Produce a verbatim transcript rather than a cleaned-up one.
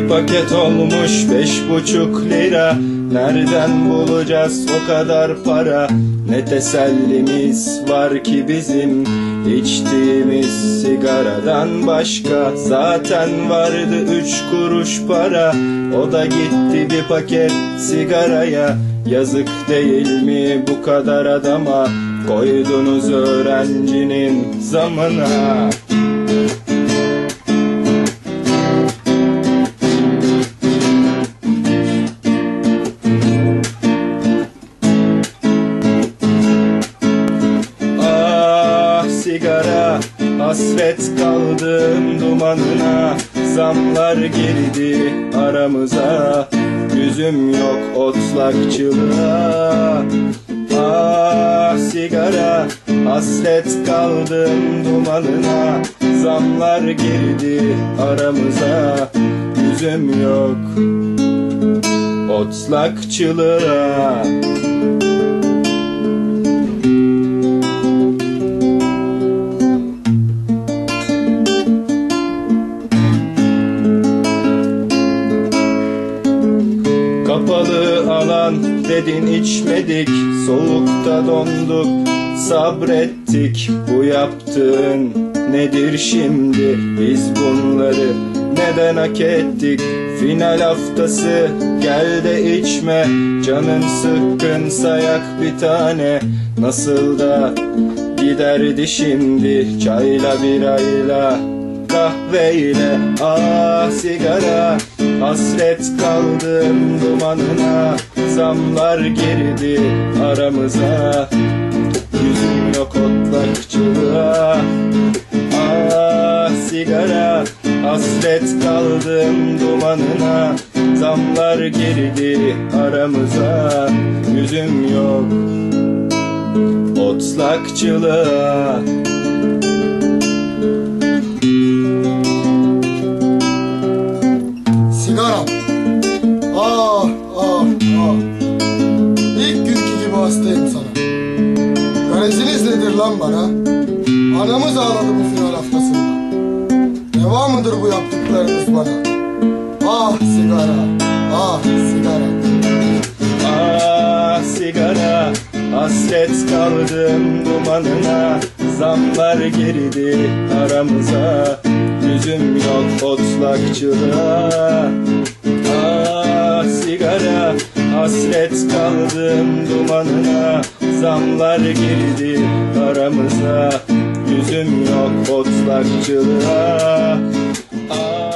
Bir paket olmuş beş buçuk lira. Nereden bulacağız o kadar para? Ne tesellimiz var ki bizim içtiğimiz sigaradan başka. Zaten vardı üç kuruş para, o da gitti bir paket sigaraya. Yazık değil mi bu kadar adama? Koydunuz öğrencinin zamına. Sigara, hasret kaldım dumanına. Zamlar girdi aramıza, yüzüm yok otlakçılığa. Ah sigara, hasret kaldım dumanına. Zamlar girdi aramıza, yüzüm yok otlakçılığa. Kapalı alan dedin, içmedik, soğukta donduk, sabrettik. Bu yaptığın nedir şimdi? Biz bunları neden hak ettik? Final haftası, gel de içme. Canın sıkkınsa yak bir tane. Nasıl da giderdi şimdi çayla birayla kahveyle. Ah sigara, hasret kaldım dumanına. Zamlar girdi aramıza, yüzüm yok otlakçılığa. Ah sigara, hasret kaldım dumanına. Zamlar girdi aramıza, yüzüm yok otlakçılığa. Sigaram. Ah ah ah. İlk günkü gibi hastayım sana. Gareziniz nedir lan bana? Anamız ağladı bu final haftasında. Deva mıdır bu yaptıklarınız bana? Ah sigara, ah sigara. Ah sigara, hasret kaldım dumanına. Zamlar girdi aramıza, yüzüm yok otlakçılığa. Ah sigara, hasret kaldım dumanına. Zamlar girdi aramıza, yüzüm yok otlakçılığa. Ah